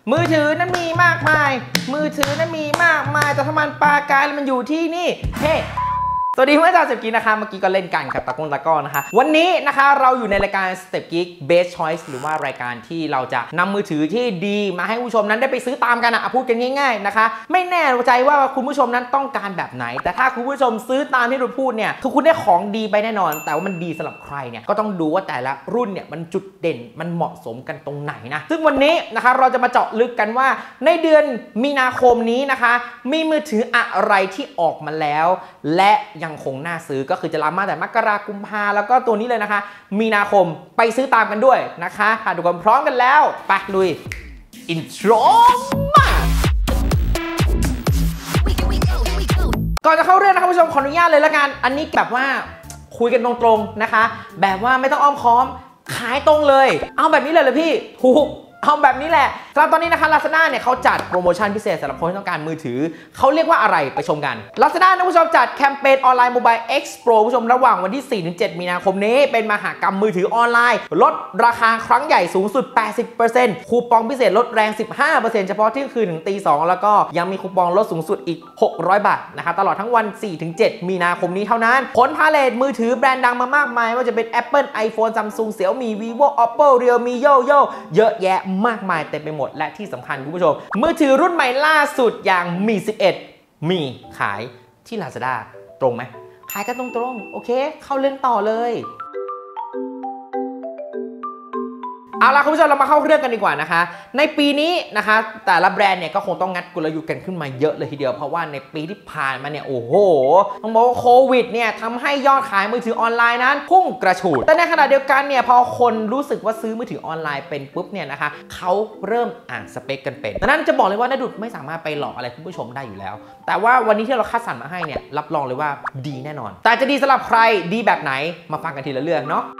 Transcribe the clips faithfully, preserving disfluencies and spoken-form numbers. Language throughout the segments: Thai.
มือถือนั้นมีมากมายมือถือนั้นมีมากมายแต่ถ้ามันปลากายแล้วมันอยู่ที่นี่เฮ้สวัสดีเพื่อนๆชาว Step Geek นะคะเมื่อกี้ก็เล่นกันกับตะก้นตะก้อนนะคะวันนี้นะคะเราอยู่ในรายการ Step Geek Best Choice หรือว่ารายการที่เราจะนำมือถือที่ดีมาให้ผู้ชมนั้นได้ไปซื้อตามกันอ่ะพูดกันง่ายๆนะคะไม่แน่ใจว่าคุณผู้ชมนั้นต้องการแบบไหนแต่ถ้าคุณผู้ชมซื้อตามที่เราพูดเนี่ยคือคุณได้ของดีไปแน่นอนแต่ว่ามันดีสำหรับใครเนี่ยก็ต้องดูว่าแต่ละรุ่นเนี่ยมันจุดเด่นมันเหมาะสมกันตรงไหนนะซึ่งวันนี้นะคะเราจะมาเจาะลึกกันว่าในเดือนมีนาคมนี้นะคะมีมือถืออะไรที่ออกมาแล้วและยังคงน่าซื้อก็คือจะรับมาแต่มกราคมกุมภาแล้วก็ตัวนี้เลยนะคะมีนาคมไปซื้อตามกันด้วยนะคะค่ะทุกคนพร้อมกันแล้วไปลุยอินโทรมาก่อนจะเข้าเรื่องนะครับผู้ชมขออนุญาตเลยละกันอันนี้แบบว่าคุยกันตรงๆนะคะแบบว่าไม่ต้องอ้อมค้อมขายตรงเลยเอาแบบนี้เลยเลยพี่ถูกเอาแบบนี้แหละสำหรับตอนนี้นะคะ Lazada เนี่ยเขาจัดโปรโมชั่นพิเศษสำหรับคนที่ต้องการมือถือเขาเรียกว่าอะไรไปชมกัน Lazada นะผู้ชมจัดแคมเปญออนไลน์ Mobile Expo ผู้ชมระหว่างวันที่ สี่ถึงเจ็ด มีนาคมนี้เป็นมหกรรมมือถือออนไลน์ลดราคาครั้งใหญ่สูงสุด แปดสิบเปอร์เซ็นต์ คูปองพิเศษลดแรง สิบห้าเปอร์เซ็นต์ เฉพาะเที่ยงคืนถึงตีสองแล้วก็ยังมีคูปองลดสูงสุดอีกหกร้อยบาทนะคะตลอดทั้งวัน สี่ถึงเจ็ด มีนาคมนี้เท่านั้นผลพาเลทมือถือแบรนด์ดังมามากมายว่าจะเป็น Apple iPhone Samsung Xiaomi Vivo Oppo Realme Yoyo เยอะแยะมากมายเต็มไปหมดและที่สำคัญคุณผู้ชมมือถือรุ่นใหม่ล่าสุดอย่างมี สิบเอ็ด มีขายที่ Lazada ตรงไหมขายกันตรงๆโอเคเข้าเรื่องต่อเลยเอาล่ะคุณผู้ชมเรามาเข้าเรื่องกันดีกว่านะคะในปีนี้นะคะแต่ละแบรนด์เนี่ยก็คงต้องงัดกลยุทธ์กันขึ้นมาเยอะเลยทีเดียวเพราะว่าในปีที่ผ่านมาเนี่ยโอ้โหต้องบอกว่าโควิดเนี่ยทำให้ยอดขายมือถือออนไลน์นั้นพุ่งกระฉูดแต่ในขณะเดียวกันเนี่ยพอคนรู้สึกว่าซื้อมือถือออนไลน์เป็นปุ๊บเนี่ยนะคะเขาเริ่มอ่านสเปคกันเป็นดังนั้นจะบอกเลยว่าณดุจไม่สามารถไปหลอกอะไรคุณผู้ชมได้อยู่แล้วแต่ว่าวันนี้ที่เราคัดสรรมาให้เนี่ยรับรองเลยว่าดีแน่นอนแต่จะดีสำหรับใครดีแบบไหนมาฟังกันทีละเรื่องเนาะ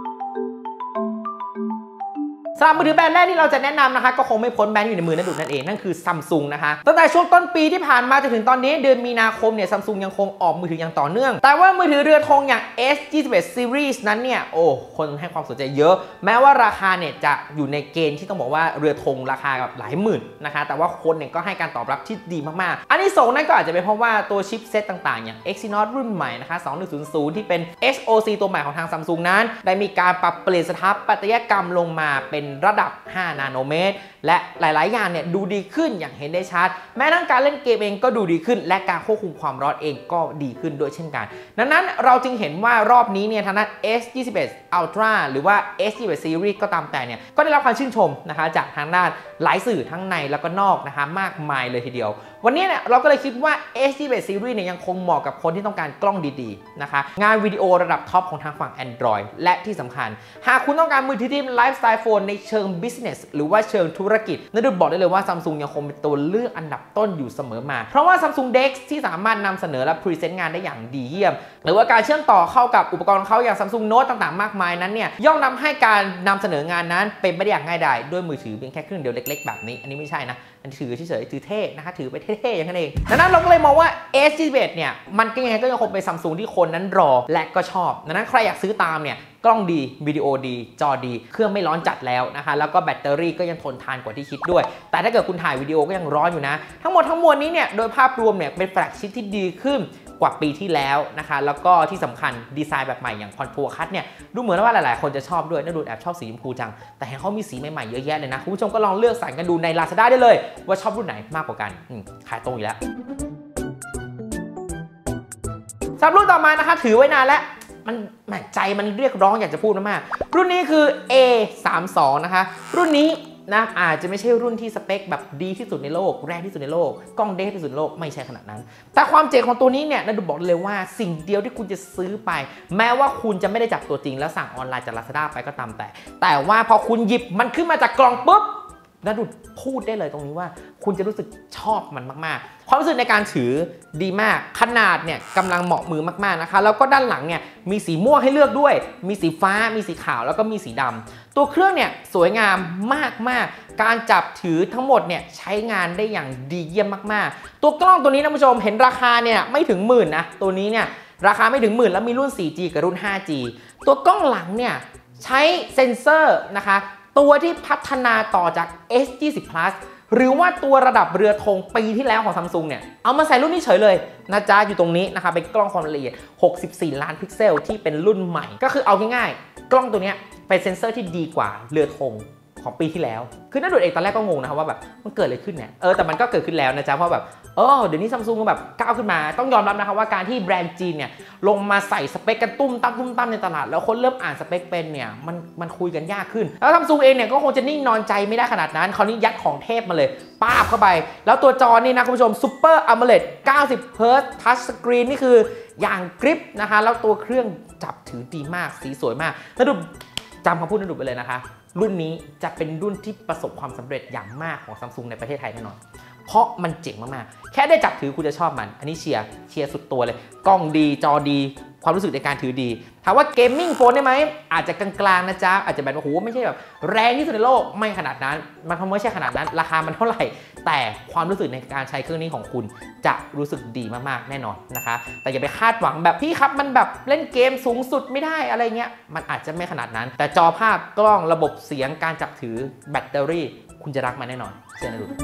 สำหรับมือถือแบรนด์แรกที่เราจะแนะนำนะคะก็คงไม่พ้นแบรนด์อยู่ในมือนัดดุนั่นเองนั่นคือ Samsung นะคะตั้งแต่ช่วงต้นปีที่ผ่านมาจนถึงตอนนี้เดือนมีนาคมเนี่ย Samsung ยังคงออกมือถืออย่างต่อเนื่องแต่ว่ามือถือเรือธงอย่าง เอส ยี่สิบเอ็ด Series นั้นเนี่ยโอ้คนให้ความสนใจเยอะแม้ว่าราคาเนี่ยจะอยู่ในเกณฑ์ที่ต้องบอกว่าเรือธงราคาแบบหลายหมื่นนะคะแต่ว่าคนเนี่ยก็ให้การตอบรับที่ดีมากๆอันนี้ส่งนั่นก็อาจจะเป็นเพราะว่าตัวชิปเซตต่างๆอย่าง Exynos รุ่นใหม่นะคะสองพันหนึ่งร้อยที่เป็น เอส โอ ซี ตัวใหม่ของทาง Samsung นั้นได้มีการปรับเปลี่ยนสถาปัตยกรรมลงมาเป็นระดับห้านาโนเมตรและหลายๆอย่างเนี่ยดูดีขึ้นอย่างเห็นได้ชัดแม้ทั้งการเล่นเกมเองก็ดูดีขึ้นและการควบคุมความร้อนเองก็ดีขึ้นด้วยเช่นกันดังนั้นเราจึงเห็นว่ารอบนี้เนี่ยทางด้าน เอส ยี่สิบเอ็ด Ultra หรือว่า เอส ยี่สิบเอ็ด Series ก็ตามแต่เนี่ยก็ได้รับการชื่นชมนะคะจากทางด้านหลายสื่อทั้งในแล้วก็นอกนะคะมากมายเลยทีเดียววันนี้เนี่ยเราก็เลยคิดว่า เอส ยี่สิบเอ็ด Series เนี่ยยังคงเหมาะกับคนที่ต้องการกล้องดีๆนะคะงานวิดีโอระดับท็อปของทางฝั่ง Android และที่สำคัญหากคุณต้องการมือถือที่ไลฟ์สไตล์โฟนในเชิง business หรือว่าเชิงธุรกิจนัดดุบอกได้เลยว่า Samsung ยังคงเป็นตัวเลือกอันดับต้นอยู่เสมอมาเพราะว่า Samsung เด็กซ์ ที่สามารถนำเสนอและพรีเซนต์งานได้อย่างดีเยี่ยมหรือว่าการเชื่อมต่อเข้ากับอุปกรณ์เขาอย่าง Samsung Note ต่างๆมากมายนั้นเนี่ยย่อมนำให้การนำเสนองานนั้นเป็นไปได้อย่างง่ายดายด้วยมือถือเพียงแค่เครื่องเดียวเล็กๆแบบนี้อันนี้ไม่ใช่นะอันถือเฉยๆถือเท่นะคะถือไปเท่ๆอย่างนั้นเองดังนั้นเราก็เลยมองว่า เอส ยี่สิบเอ็ด เนี่ยมันก็ยังไงก็ยังคงเป็น Samsung ที่คนนั้นรอและก็ชอบดังนั้นใครอยากซื้อตามเนี่ยกล้องดีวิดีโอดีจอดีเครื่องไม่ร้อนจัดแล้วนะคะแล้วก็แบตเตอรี่ก็ยังทนทานกว่าที่คิดด้วยแต่ถ้าเกิดคุณถ่ายวิดีโอก็ยังร้อนอยู่นะทั้งหมดทั้งมวลนี้เนี่ยโดยภาพรวมเนี่ยเป็นแฟลกชิพที่ดีขึ้นกว่าปีที่แล้วนะคะแล้วก็ที่สำคัญดีไซน์แบบใหม่อย่างคอนทัวร์คัทเนี่ยดูเหมือนว่าหลายๆคนจะชอบด้วยน่าดูแอบชอบสีชมพูจังแต่เห็นเขามีสีใหม่ๆเยอะแยะเลยนะคุณผู้ชมก็ลองเลือกสรรกันดูใน Lazada ได้เลยว่าชอบรุ่นไหนมากกว่ากันขายตรงอยู่แล้วสำหรับรุ่นต่อมานะคะถือไว้นานแล้วมันใจมันเรียกร้องอยากจะพูดมากๆรุ่นนี้คือ เอ สามสิบสอง นะคะรุ่นนี้นะอาจจะไม่ใช่รุ่นที่สเปคแบบดีที่สุดในโลกแรงที่สุดในโลกกล้องเด้ที่สุดในโลกไม่ใช่ขนาดนั้นแต่ความเจ๋งของตัวนี้เนี่ยนัดบอกเลยว่าสิ่งเดียวที่คุณจะซื้อไปแม้ว่าคุณจะไม่ได้จับตัวจริงแล้วสั่งออนไลน์จาก Lazada ไปก็ตามแต่แต่ว่าพอคุณหยิบมันขึ้นมาจากกล่องปุ๊บนัดพูดได้เลยตรงนี้ว่าคุณจะรู้สึกชอบมันมากๆความรู้สึกในการถือดีมากขนาดเนี่ยกำลังเหมาะมือมากๆนะคะแล้วก็ด้านหลังเนี่ยมีสีม่วงให้เลือกด้วยมีสีฟ้ามีสีขาวแล้วก็มีสีดำตัวเครื่องเนี่ยสวยงามมากๆการจับถือทั้งหมดเนี่ยใช้งานได้อย่างดีเยี่ยมมากๆตัวกล้องตัวนี้นะผู้ชมเห็นราคาเนี่ยไม่ถึงหมื่นนะตัวนี้เนี่ยราคาไม่ถึงหมื่นแล้วมีรุ่น โฟร์จี กับรุ่น ไฟว์จี ตัวกล้องหลังเนี่ยใช้เซ็นเซอร์นะคะตัวที่พัฒนาต่อจาก เอส ยี่สิบ Plus หรือว่าตัวระดับเรือธงปีที่แล้วของ Samsung เนี่ยเอามาใส่รุ่นนี้เฉยเลยนะจ๊ะอยู่ตรงนี้นะคะเป็นกล้องความละเอียดหกสิบสี่ล้านพิกเซลที่เป็นรุ่นใหม่ก็คือเอาง่ายๆกล้องตัวนี้เป็นเซ็นเซอร์ที่ดีกว่าเรือธงของปีที่แล้วคือนักดูดเองตอนแรกก็งงนะครับว่าแบบมันเกิดอะไรขึ้นเนี่ยเออแต่มันก็เกิดขึ้นแล้วนะจ๊ะเพราะแบบเออเดี๋ยวนี้ซัมซุงก็แบบก้าวขึ้นมาต้องยอมรับนะครับว่าการที่แบรนด์จีนเนี่ยลงมาใส่สเปคกันตุ้มตั้มตุ้มตั้มในตลาดแล้วคนเริ่มอ่านสเปคเป็นเนี่ยมันมันคุยกันยากขึ้นแล้วซัมซุงเองเนี่ยก็คงจะนิ่งนอนใจไม่ได้ขนาดนั้นคราวนี้ยัดของเทพมาเลยป้าบเข้าไปแล้วตัวจอนี่นะคุณผู้ชม Super AMOLED เก้าสิบเฮิร์ตซ์ Touch Screen นี่คืออย่างกริปนะคะแล้วตัวเครื่องจับถือดีมากสีสวยมากนักดูจำคำพูดนักดูไปเลยนะคะรุ่นนี้จะเป็นรุ่นที่ประสบความสำเร็จอย่างมากของ Samsung ในประเทศไทยแน่นอนเพราะมันเจ๋งมากๆแค่ได้จับถือคุณจะชอบมันอันนี้เชียร์เชียร์สุดตัวเลยกล้องดีจอดีความรู้สึกในการถือดีถามว่าเกมมิ่งโฟนได้ไหมอาจจะกลางๆนะจ๊ะอาจจะแบบโอ้โหไม่ใช่แบบแรงที่สุดในโลกไม่ขนาดนั้นมันไม่ใช่ขนาดนั้นราคามันเท่าไหร่แต่ความรู้สึกในการใช้เครื่องนี้ของคุณจะรู้สึกดีมากๆแน่นอนนะคะแต่อย่าไปคาดหวังแบบพี่ครับมันแบบเล่นเกมสูงสุดไม่ได้อะไรเงี้ยมันอาจจะไม่ขนาดนั้นแต่จอภาพกล้องระบบเสียงการจับถือแบตเตอรี่คุณจะรักมันแน่นอนเชื่อนะดู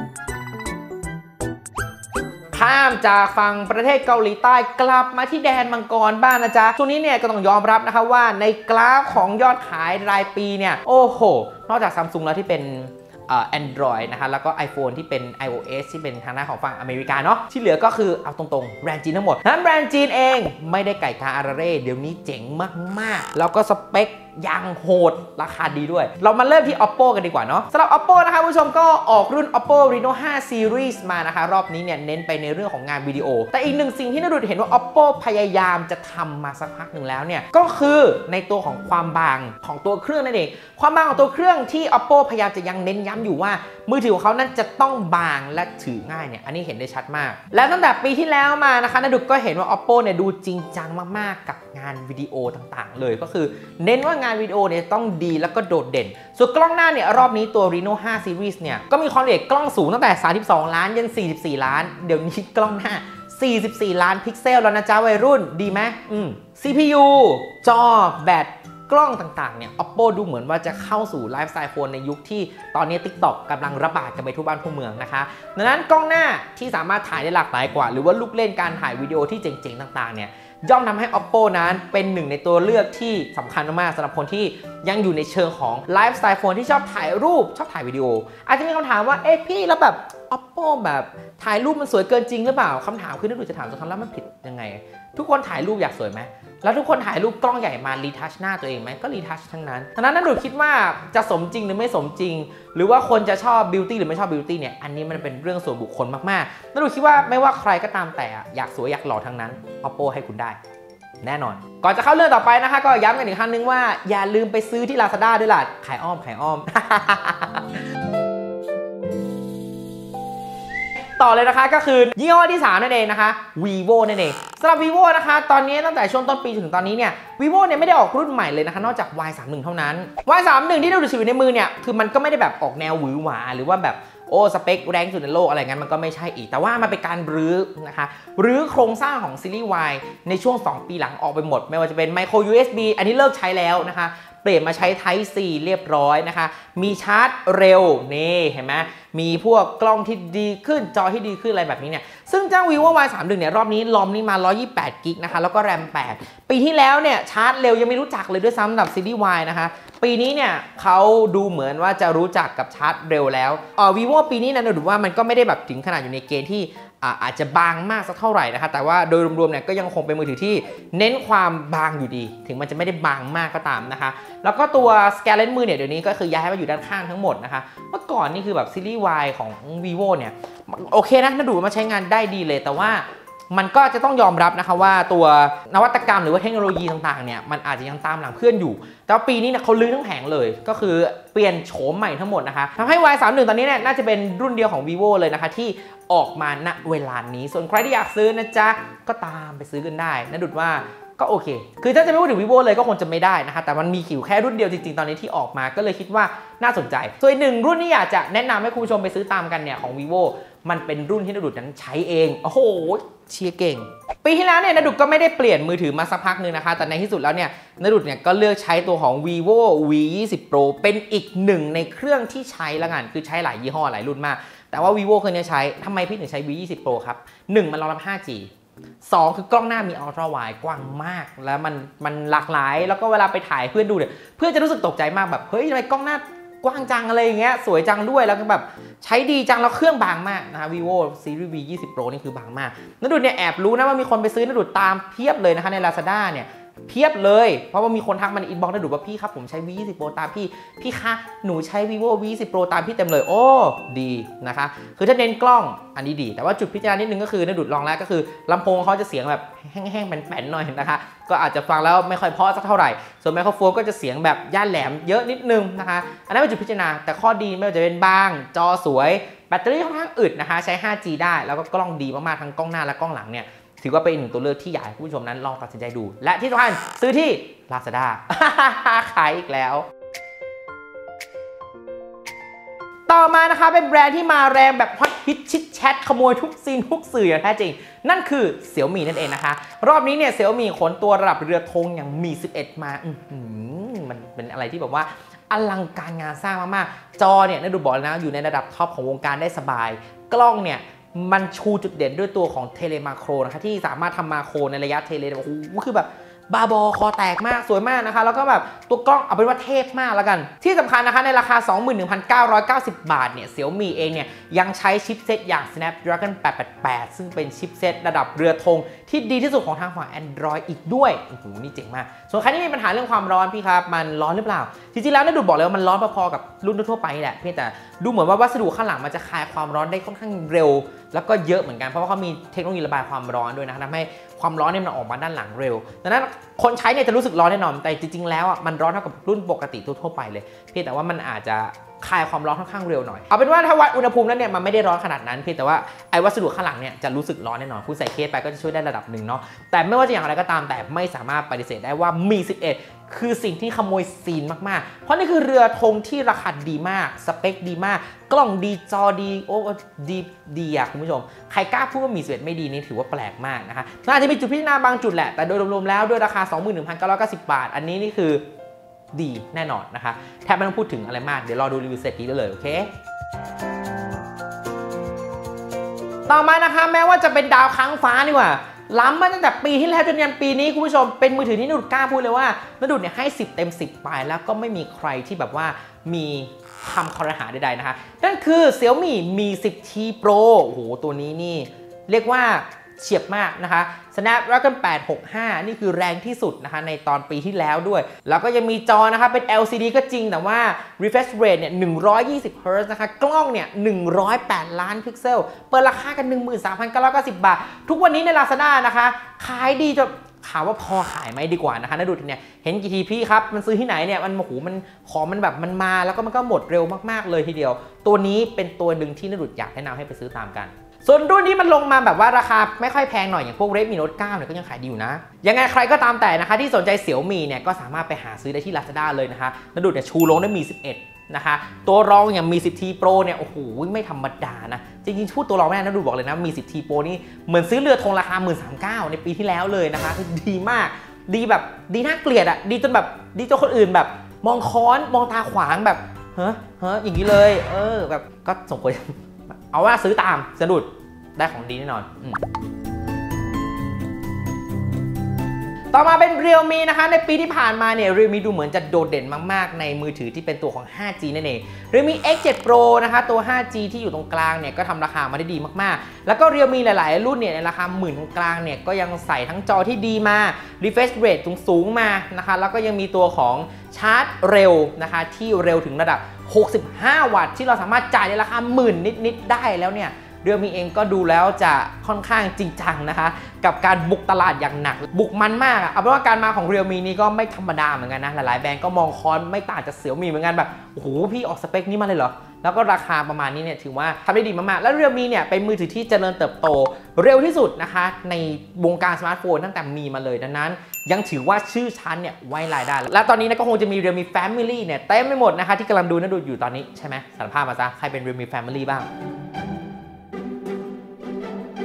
ข้ามจากฝั่งประเทศเกาหลีใต้กลับมาที่แดนมังกรบ้างนะจ๊ะช่วงนี้เนี่ยก็ต้องยอมรับนะคะว่าในกราฟของยอดขายรายปีเนี่ยโอ้โหนอกจาก Samsung แล้วที่เป็นเอ่อ Android นะคะแล้วก็ iPhone ที่เป็น iOS ที่เป็นทางด้านของฝั่งอเมริกาเนาะที่เหลือก็คือเอาตรงๆแบรนด์จีนทั้งหมดนั้นแบรนด์จีนเองไม่ได้ไก่กาอาราเร่เดี๋ยวนี้เจ๋งมากๆแล้วก็สเปคยังโหดราคาดีด้วยเรามาเริ่มที่ Oppo กันดีกว่าเนาะสำหรับ Oppo นะคะผู้ชมก็ออกรุ่น Oppo Reno ไฟว์ Series มานะคะรอบนี้เนี่ยเน้นไปในเรื่องของงานวิดีโอแต่อีกหนึ่งสิ่งที่น่าดูเห็นว่า Oppo พยายามจะทำมาสักพักหนึ่งแล้วเนี่ยก็คือในตัวของความบางของตัวเครื่องนั่นเองความบางของตัวเครื่องที่ Oppo พยายามจะยังเน้นย้ำอยู่ว่ามือถือของเขานั้นจะต้องบางและถือง่ายเนี่ยอันนี้เห็นได้ชัดมากและตั้งแต่ปีที่แล้วมานะคะนาดุก็เห็นว่า Oppo เนี่ยดูจริงจังมากๆกับงานวิดีโอต่างๆเลยก็คือเน้นว่างานวิดีโอเนี่ยต้องดีแล้วก็โดดเด่นส่วนกล้องหน้าเนี่ยรอบนี้ตัว Reno ไฟว์ Series เนี่ยก็มีความละเอียดกล้องสูงตั้งแต่สามสิบสองล้านยันสี่สิบสี่ล้านเดี๋ยวนี้กล้องหน้าสี่สิบสี่ล้านพิกเซลแล้วนะจ๊ะวัยรุ่นดีไหมอืม ซี พี ยู จอแบตกล้องต่างๆเนี่ย Oppo ดูเหมือนว่าจะเข้าสู่ไลฟ์สไตล์โฟนในยุคที่ตอนนี้ TikTok กำลังระบาดกันไปทั่วบ้านทั่วเมืองนะคะดังนั้นกล้องหน้าที่สามารถถ่ายได้หลากหลายกว่าหรือว่าลูกเล่นการถ่ายวิดีโอที่เจ๋งๆต่างๆเนี่ยย่อมทำให้ Oppo นั้นเป็นหนึ่งในตัวเลือกที่สำคัญมากๆสำหรับคนที่ยังอยู่ในเชิงของไลฟ์สไตล์โฟนที่ชอบถ่ายรูปชอบถ่ายวิดีโออาจจะมีคำถามว่าเอ๊ะพี่แล้วแบบ Oppo แบบถ่ายรูปมันสวยเกินจริงหรือเปล่าคำถามคือนักดูจะถามตรงนั้นแล้วมันผิดยังไงทุกคนถ่ายรูปอยากสวยไหมแล้วทุกคนถ่ายรูปกล้องใหญ่มารีทัชหน้าตัวเองไหมก็รีทัชทั้งนั้นดังนั้นนักดูคิดว่าจะสมจริงหรือไม่สมจริงหรือว่าคนจะชอบบิวตี้หรือไม่ชอบบิวตี้เนี่ยอันนี้มันเป็นเรื่องส่วนบุคคลมากๆนักดูคิดว่าไม่ว่าใครก็ตามแต่อยากสวยอยากหล่อทั้งนั้น Oppo ให้คุณได้แน่นอนก่อนจะเข้าเรื่องต่อไปนะคะก็ย้ำกันอีกครั้งนึงว่าอย่าลืมไปซื้อที่ Lazada ด้วยล่ะขายอ้อมขายอ้อม ต่อเลยนะคะก็คือยี่ห้อที่สามนั่นเองนะคะ vivo นั่นเองสำหรับ vivo นะคะตอนนี้ตั้งแต่ช่วงต้นปีถึงตอนนี้เนี่ย vivo เนี่ยไม่ได้ออกรุ่นใหม่เลยนะคะนอกจาก วาย สามสิบเอ็ด เท่านั้น วาย สามสิบเอ็ด ที่เราดูอยู่ในมือเนี่ยคือมันก็ไม่ได้แบบออกแนวหวือหวาหรือว่าแบบโอ้สเปคแรงสุดในโลกอะไรงั้นมันก็ไม่ใช่อีกแต่ว่ามันเป็นการรื้อนะคะรื้อโครงสร้างของซีรีส์ Y ในช่วงสองปีหลังออกไปหมดไม่ว่าจะเป็น micro ยู เอส บี อันนี้เลิกใช้แล้วนะคะเปลี่ยนมาใช้ Type C เรียบร้อยนะคะมีชาร์จเร็วนี่เห็นไหมมีพวกกล้องที่ดีขึ้นจอที่ดีขึ้นอะไรแบบนี้เนี่ยซึ่งเจ้า vivo วาย สามสิบเอ็ด เนี่ยรอบนี้ลอมนี่มาหนึ่งร้อยยี่สิบแปดกิกะนะคะแล้วก็แรมแปดปีที่แล้วเนี่ยชาร์จเร็วยังไม่รู้จักเลยด้วยซ้ำสำหรับซีรีส์ Y นะคะปีนี้เนี่ยเขาดูเหมือนว่าจะรู้จักกับชาร์จเร็วแล้วอ๋อ vivo ปีนี้นะดูว่ามันก็ไม่ได้แบบถึงขนาดอยู่ในเกณฑ์ที่อาจจะบางมากสักเท่าไหร่นะคะแต่ว่าโดยรวมๆเนี่ยก็ยังคงเป็นมือถือที่เน้นความบางอยู่ดีถึงมันจะไม่ได้บางมากก็ตามนะคะแล้วก็ตัวสแกนเลนส์มือเนี่ยเดี๋ยวนี้ก็คือย้ายมาอยู่ด้านข้างทั้งหมดนะคะเมื่อก่อนนี่คือแบบซีรีส์ Y ของ vivo เนี่ยโอเคนะน่าดูมาใช้งานได้ดีเลยแต่ว่ามันก็จะต้องยอมรับนะคะว่าตัวนวัตกรรมหรือว่าเทคโนโลยีต่างๆเนี่ยมันอาจจะยังตามหลังเพื่อนอยู่แต่ปีนี้เนี่ยเขาลื้อทั้งแผงเลยก็คือเปลี่ยนโฉมใหม่ทั้งหมดนะคะทำให้ วาย สามสิบเอ็ด ตอนนี้เนี่ยน่าจะเป็นรุ่นเดียวของ vivo เลยนะคะที่ออกมาณเวลานี้ส่วนใครที่อยากซื้อนะจ๊ะก็ตามไปซื้อกันได้นะดุดว่าก็โอเคคือถ้าจะไม่พูดถึง vivo เลยก็คงจะไม่ได้นะคะแต่มันมีขิวแค่รุ่นเดียวจริงๆตอนนี้ที่ออกมาก็เลยคิดว่าน่าสนใจส่วนหนึ่งรุ่นที่อยากจะแนะนำให้คุณผู้ชมไปซื้อตามกันเนี่ยของ vivo มันเป็นรุ่นที่นดุดนั้นใช้เองโอ้โหเชียร์เก่งปีที่แล้วเนี่ยนดุดก็ไม่ได้เปลี่ยนมือถือมาสักพักนึงนะคะแต่ในที่สุดแล้วเนี่ยนดุดเนี่ยก็เลือกใช้ตัวของ vivo วี ยี่สิบ Pro เป็นอีกหนึ่งในเครื่องที่ใช้ละกันคือใช้หลายยี่ห้อหลายรุ่นมากแต่ว่า vivo เคยเนี่ยใช้ทำไมพี่ถึงใช้ วี ยี่สิบ Pro ครับหนึ่งมันรองรับ ห้าจี สองคือกล้องหน้ามี Ultra Wide กว้างมากแล้วมันมันหลากหลายแล้วก็เวลาไปถ่ายเพื่อนดูเนี่ยเพื่อนจะรู้สึกตกใจมากแบบเฮ้ยทำไมกล้องหน้ากว้างจังอะไรอย่างเงี้ยสวยจังด้วยแล้วก็แบบใช้ดีจังแล้วเครื่องบางมากนะ vivo series วี ยี่สิบ Pro นี่คือบางมากนดุดเนี่ยแอบรู้นะว่ามีคนไปซื้อนดุดตามเพียบเลยนะคะใน Lazada เนี่ยเพียบเลยเพราะว่ามีคนทักมันอินบ็อกซ์นดุดว่าพี่ครับผมใช้ วี ยี่สิบ Pro ตามพี่พี่คะหนูใช้ vivo วี ยี่สิบ Pro ตามพี่เต็มเลยโอ้ดีนะคะคือถ้าเน้นกล้องอันนี้ดีแต่ว่าจุดพิจารณานิดนึงก็คือนดุดลองแล้วก็คือลำโพงเขาจะเสียงแบบแห้งๆแป้นๆหน่อยนะคะก็อาจจะฟังแล้วไม่ค่อยเพราะสักเท่าไหร่ส่วนไมโครโฟนก็จะเสียงแบบย่านแหลมเยอะนิดนึงนะคะอันนั้นเป็นจุดพิจารณาแต่ข้อดีไม่ว่าจะเป็นบางจอสวยแบตเตอรี่ค่อนข้างอึดนะคะใช้ ห้าจี ได้แล้วก็กล้องดีมากๆทั้งกล้องหน้าและกล้องหลังเนี่ยถือว่าเป็นหนึ่งตัวเลือกที่อยากให้ผู้ชมนั้นลองตัดสินใจดูและที่สำคัญซื้อที่ Lazada ขายอีกแล้วต่อมานะคะเป็นแบรนด์ที่มาแรงแบบฮอตฮิตชิดแชทขโมยทุกซีนทุกสื่ออย่างแท้จริงนั่นคือ Xiaomi นั่นเองนะคะรอบนี้เนี่ย Xiaomi ขนตัวระดับเรือธงอย่างมี สิบเอ็ด มาอืมันเป็นอะไรที่แบบว่าอลังการงานสร้างมากๆจอเนี่ยน่าดูบอกนะอยู่ในระดับท็อปของวงการได้สบายกล้องเนี่ยมันชูจุดเด่นด้วยตัวของเทเลมาโครนะคะที่สามารถทำมาโครในระยะเทเลโอ้โหคือแบบบาบอคอแตกมากสวยมากนะคะแล้วก็แบบตัวกล้องเอาเป็นว่าเทพมากแล้วกันที่สำคัญนะคะในราคา สองหมื่นหนึ่งพันเก้าร้อยเก้าสิบ บาทเนี่ย Xiaomi เองเนี่ยยังใช้ชิปเซตอย่าง Snapdragon แปดแปดแปดซึ่งเป็นชิปเซตระดับเรือธงที่ดีที่สุดของทางฝั่ง Android อีกด้วยโอ้โหนี่เจ๋งมากส่วนใครที่มีปัญหาเรื่องความร้อนพี่ครับมันร้อนหรือเปล่าจริงๆแล้วน่าดูบอกเลยว่ามันร้อนพอๆกับรุ่นทั่วไปแหละเพียงแต่ดูเหมือนว่าวัสดุข้างหลังมันจะคายความร้อนได้ค่อนข้างเร็วแล้วก็เยอะเหมือนกันเพราะว่าเขามีเทคโนโลยีระบายความร้อนด้วยนะทำให้ความร้อนเนี่ยมันออกมาด้านหลังเร็วดังนั้นคนใช้เนี่ยจะรู้สึกร้อนแน่นอนแต่จริงๆแล้วอ่ะมันร้อนเท่ากับรุ่นปกติทั่วๆไปเลยเพียงแต่ว่ามันอาจจะคายความร้อนค่อนข้างเร็วหน่อยเอาเป็นว่าถ้าวัดอุณหภูมิแล้วเนี่ยมันไม่ได้ร้อนขนาดนั้นเพียงแต่ว่าไอ้วัสดุข้างหลังเนี่ยจะรู้สึกร้อนแน่นอนคุณใส่เคสไปก็จะช่วยได้ระดับหนึ่งเนาะแต่ไม่ว่าจะอย่างไรก็ตามแต่ไม่สามารถปฏิเสธได้ว่ามี สิบเอ็ด คือสิ่งที่ขโมยซีนมากๆเพราะนี่คือเรือธงที่ราคาดีมากสเปคดีมากกล้องดีจอดีโอ้ดีดีอะคุณผู้ชมใครกล้าพูดว่ามี สิบเอ็ด ไม่ดีนี่ถือว่าแปลกมากนะคะน่าจะมีจุดพิจารณาบางจุดแหละแต่โดยรวมๆแล้วด้วยราคา สองหมื่นหนึ่งพันเก้าร้อยเก้าสิบ บาทอันนี้นี่คือดีแน่นอนนะคะแทบไม่ต้องพูดถึงอะไรมากเดี๋ยวรอดูรีวิวเสร็จดีได้เลยโอเคต่อมานะคะแม้ว่าจะเป็นดาวค้างฟ้านี่ว่าล้ำมาตั้งแต่ปีที่แล้วจนยันปีนี้คุณผู้ชมเป็นมือถือที่นดุดกล้าพูดเลยว่านดุดเนี่ยให้สิบเต็มสิบไปแล้วก็ไม่มีใครที่แบบว่ามีคำคอรหาใดๆนะคะนั่นคือ Xiaomi มี สิบที Pro โอ้โหตัวนี้นี่เรียกว่าเฉียบมากนะคะ Snapdragon แปดหกห้านี่คือแรงที่สุดนะคะในตอนปีที่แล้วด้วยแล้วก็ยังมีจอนะคะเป็น แอล ซี ดี ก็จริงแต่ว่า refresh rate เนี่ยหนึ่งร้อยยี่สิบ เฮิร์ตซ์ นะคะกล้องเนี่ยหนึ่งร้อยแปดล้านพิกเซลเปิดราคากัน หนึ่งหมื่นสามพันเก้าร้อยเก้าสิบ บาททุกวันนี้ใน Lazada นะคะขายดีจนถามว่าพอขายไหมดีกว่านะคะนดุดเนี่ยเห็นกี่ทีพี่ครับมันซื้อที่ไหนเนี่ยมันโอ้โหมันของมันแบบมันมาแล้วก็มันก็หมดเร็วมากๆเลยทีเดียวตัวนี้เป็นตัวหนึ่งที่นดุดอยากแนะนำให้ไปซื้อตามกันส่วนรุ่นที่มันลงมาแบบว่าราคาไม่ค่อยแพงหน่อยอย่างพวก Redmi Note เก้าเนี่ยก็ยังขายดีอยู่นะยังไงใครก็ตามแต่นะคะที่สนใจ Xiaomi เนี่ยก็สามารถไปหาซื้อได้ที่ Lazada เลยนะคะนดุดเนี่ยชูโรงได้มี สิบเอ็ด นะคะตัวรองอย่างมี สิบที Pro เนี่ยโอ้โหไม่ธรรมดานะจริงๆพูดตัวรองไม่ได้นะดูบอกเลยนะมี สิบที Pro นี่เหมือนซื้อเรือธงราคา หนึ่งหมื่นสามพันเก้าร้อย ในปีที่แล้วเลยนะคะคือดีมากดีแบบดีน่าเกลียดอ่ะดีจนแบบดีจนคนอื่นแบบมองค้อนมองตาขวางแบบเฮ้อเฮ้ออย่างนี้เลยเออแบบก็สมควรเอาว่าซื้อตามสะดุดได้ของดีแน่นอนต่อมาเป็น Realme นะคะในปีที่ผ่านมาเนี่ย Realme ดูเหมือนจะโดดเด่นมากๆในมือถือที่เป็นตัวของ ห้าจี นั่นเอง Realme เอ็กซ์ เซเว่น Pro นะคะตัว ห้าจี ที่อยู่ตรงกลางเนี่ยก็ทำราคามาได้ดีมากๆแล้วก็ Realme หลายๆรุ่นเนี่ยในราคาหมื่นตรงกลางเนี่ยก็ยังใส่ทั้งจอที่ดีมา refresh rate สูงๆมานะคะแล้วก็ยังมีตัวของชาร์จเร็วนะคะที่เร็วถึงระดับหกสิบห้าวัตต์ที่เราสามารถจ่ายในราคาหมื่นนิดๆได้แล้วเนี่ยเรียวมีเองก็ดูแล้วจะค่อนข้างจริงจังนะคะกับการบุกตลาดอย่างหนักบุกมันมากเอาเป็นว่าการมาของเรียวมีนี้ก็ไม่ธรรมดาเหมือนกันนะหลายๆแบรนด์ก็มองคอนไม่ต่างจากเสี่ยวมีเหมือนกันแบบโอ้โหพี่ออกสเปคนี้มาเลยเหรอแล้วก็ราคาประมาณนี้เนี่ยถือว่าทำได้ดีมากๆแล้วเรียวมีเนี่ยเป็นมือถือที่เจริญเติบโตเร็วที่สุดนะคะในวงการสมาร์ทโฟนตั้งแต่มีมาเลยดังนั้นยังถือว่าชื่อชั้นเนี่ยไว้รายได้และตอนนี้นะก็คงจะมี Realme Family เนี่ยเต็มไปหมดนะคะที่กำลังดูนะดูอยู่ตอนนี้ใช่ไหมสารภาพมาซะใครเป็น Realme Family บ้าง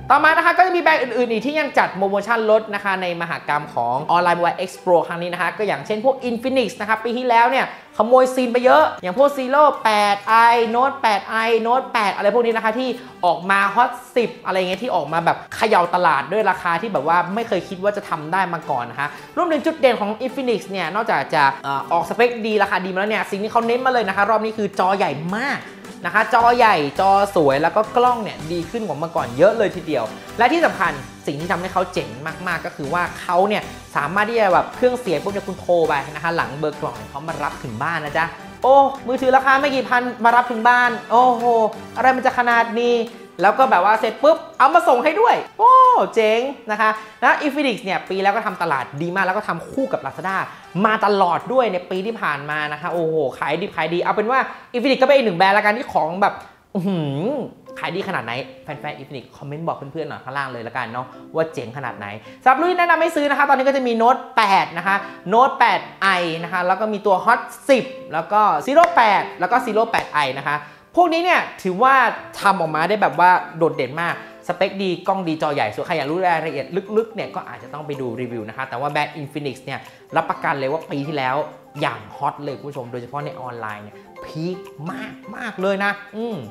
ต่อมานะคะก็จะมีแบรนด์อื่นๆอีกที่ยังจัดโปรโมชั่นลดนะคะในมหกรรมของออนไลน์ Mobile Expo ครั้งนี้นะคะก็อย่างเช่นพวก Infinix นะคะปีที่แล้วเนี่ยขโมยซีนไปเยอะอย่างพวก Zero แปด i Note แปด i Note แปด อะไรพวกนี้นะคะที่ออกมาฮอตสิบอะไรเงี้ยที่ออกมาแบบเขย่าตลาดด้วยราคาที่แบบว่าไม่เคยคิดว่าจะทำได้มาก่อนนะคะรวมถึงจุดเด่นของ Infinix เนี่ยนอกจากจะออกสเปคดีราคาดีมาแล้วเนี่ยสิ่งที่เขาเน้นมาเลยนะคะรอบนี้คือจอใหญ่มากนะคะจอใหญ่จอสวยแล้วก็กล้องเนี่ยดีขึ้นกว่าเมื่อก่อนเยอะเลยทีเดียวและที่สำคัญสิ่งที่ทำให้เขาเจ๋งมากๆก็คือว่าเขาเนี่ยสามารถที่จะแบบเครื่องเสียงปุ๊บเนี่ยคุณโทรไปนะคะหลังเบอร์กล่องเขามารับถึงบ้านนะจ๊ะโอ้มือถือราคาไม่กี่พันมารับถึงบ้านโอ้โหอะไรมันจะขนาดนี้แล้วก็แบบว่าเสร็จปุ๊บเอามาส่งให้ด้วยโอ้เจ๋งนะคะนะ Infinix เนี่ยปีแล้วก็ทำตลาดดีมากแล้วก็ทำคู่กับ Lazada มาตลอดด้วยในปีที่ผ่านมานะคะโอ้โหขายดีขายดีเอาเป็นว่า Infinix ก็เป็นอีกหนึ่งแบรนด์ละกันที่ของแบบขายดีขนาดไหนแฟนๆ Infinix คอมเมนต์บอกเพื่อนๆหน่อยข้างล่างเลยละกันเนาะว่าเจ๋งขนาดไหนสำหรับรุ่นแนะนำให้ซื้อนะคะตอนนี้ก็จะมี Note แปดนะคะ Note แปด i นะคะแล้วก็มีตัว Hot สิบแล้วก็ Zero แปดแล้วก็ Zero แปด i นะคะพวกนี้เนี่ยถือว่าทำออกมาได้แบบว่าโดดเด่นมากสเปคดีกล้องดีจอใหญ่ส่วนใครอยากรู้รายละเอียดลึกๆเนี่ยก็อาจจะต้องไปดูรีวิวนะคะแต่ว่าแบรนด์ Infinix เนี่ยรับประกันเลยว่าปีที่แล้วอย่างฮอตเลยคุณผู้ชมโดยเฉพาะในออนไลน์เนี่ยพีคมากมากเลยนะอืม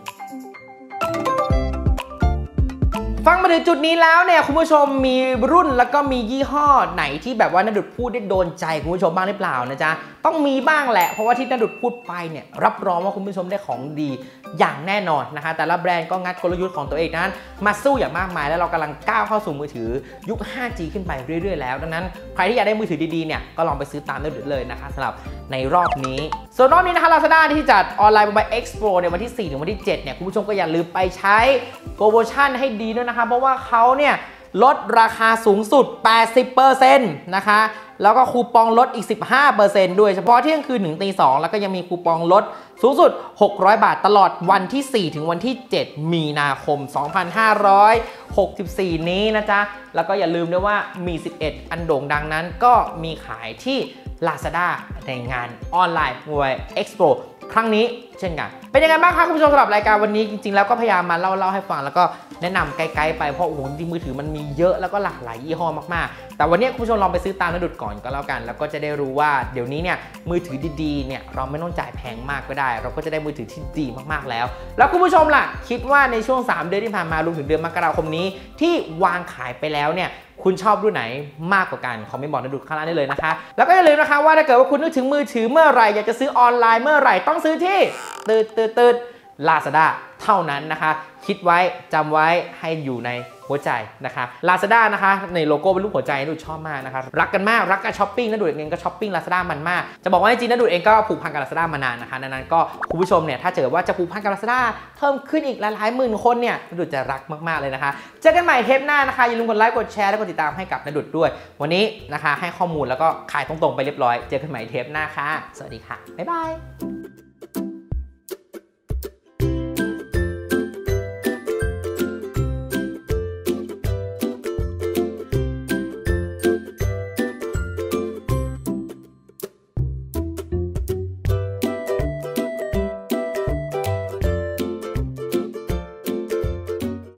ฟังมาถึงจุดนี้แล้วเนี่ยคุณผู้ชมมีรุ่นแล้วก็มียี่ห้อไหนที่แบบว่าณดุจพูดได้โดนใจคุณผู้ชมบ้างหรือเปล่านะจ๊ะต้องมีบ้างแหละเพราะว่าที่ณดุจพูดไปเนี่ยรับรองว่าคุณผู้ชมได้ของดีอย่างแน่นอนนะคะแต่ละแบรนด์ก็งัดกลยุทธ์ของตัวเองนั้นมาสู้อย่างมากมายแล้วเรากำลังก้าวเข้าสู่มือถือยุค ห้าจี ขึ้นไปเรื่อยๆแล้วดังนั้นใครที่อยากได้มือถือดีๆเนี่ยก็ลองไปซื้อตามณดุจเลยนะคะสำหรับในรอบนี้ส่วนรอบนี้นะคะ Lazada ที่จัดออนไลน์ Mobile Expo ในวันที่สี่ถึงวันที่เจ็ดเนี่ยคุณผู้ชมก็อย่าลืมไปใช้โปรโมชั่นให้ดีด้วยนะคะเพราะว่าเขาเนี่ยลดราคาสูงสุด แปดสิบเปอร์เซ็นต์ นะคะแล้วก็คูปองลดอีก สิบห้าเปอร์เซ็นต์ ด้วยเฉพาะเที่ยงคืนถึงตีสองแล้วก็ยังมีคูปองลดสูงสุดหกร้อยบาทตลอดวันที่สี่ถึงวันที่เจ็ดมีนาคมสองพันห้าร้อยหกสิบสี่นี้นะจ๊ะแล้วก็อย่าลืมด้วยว่ามีสิบเอ็ดอันโด่งดังนั้นก็มีขายที่ Lazada ในงานออนไลน์ Mobile Expo ครั้งนี้เช่นกันเป็นยังไงบ้างคะคุณผู้ชมสำหรับรายการวันนี้จริงๆแล้วก็พยายามมาเล่าเล่าให้ฟังแล้วก็แนะนำไกลๆไปเพราะโอ้โหจริงมือถือมันมีเยอะแล้วก็หลากหลายยี่ห้อมากๆแต่วันนี้คุณผู้ชมลองไปซื้อตามณดุจก่อนก็แล้วกันแล้วก็จะได้รู้ว่าเดี๋ยวนี้เนี่ยมือถือดีๆเนี่ยเราไม่ต้องจ่ายแพงมากก็ได้เราก็จะได้มือถือที่ดีมากๆแล้วแล้วคุณผู้ชมล่ะคิดว่าในช่วงสามเดือนที่ผ่านมารวมถึงเดือนมกราคมนี้ที่วางขายไปแล้วเนี่ยคุณชอบรุ่นไหนมากกว่ากันคอมเมนต์บอกณดุจข้างล่างได้เลยนะคะแล้วก็อย่าลืมนะคะว่าถ้าเกิดว่าคุณนึกถึงมือถือเมื่อไหร่อยากจะซื้อออนไลน์เมื่อไหร่ต้องซื้อที่ตืดตืดตืด Lazada เท่านั้นนะคะคิดไว้จำไว้ให้อยู่ในหัวใจนะคะ Lazada นะคะในโลโก้เป็นรูปหัวใจณดุจชอบมากนะคะรักกันมากรักการช้อปปิ้งณดุจเองก็ช้อปปิ้ง Lazada มันมากจะบอกว่าจริงๆณดุจเองก็ผูกพันกับ Lazada มานานนะคะดังนั้นก็คุณผู้ชมเนี่ยถ้าเจอว่าจะผูกพันกับ Lazada เพิ่มขึ้นอีกหลายๆหมื่นคนเนี่ยณดุจจะรักมากๆเลยนะคะเจอกันใหม่เทปหน้านะคะอย่าลืมกดไลค์กดแชร์และกดติดตามให้กับณดุจด้วยวันนี้นะคะให้ข้อมูลแล้วก็ขายตรงๆไปเรียบร้อยเจอกันใหม่เทปหน้าค่ะสวัสดีค่ะบ๊ายบาย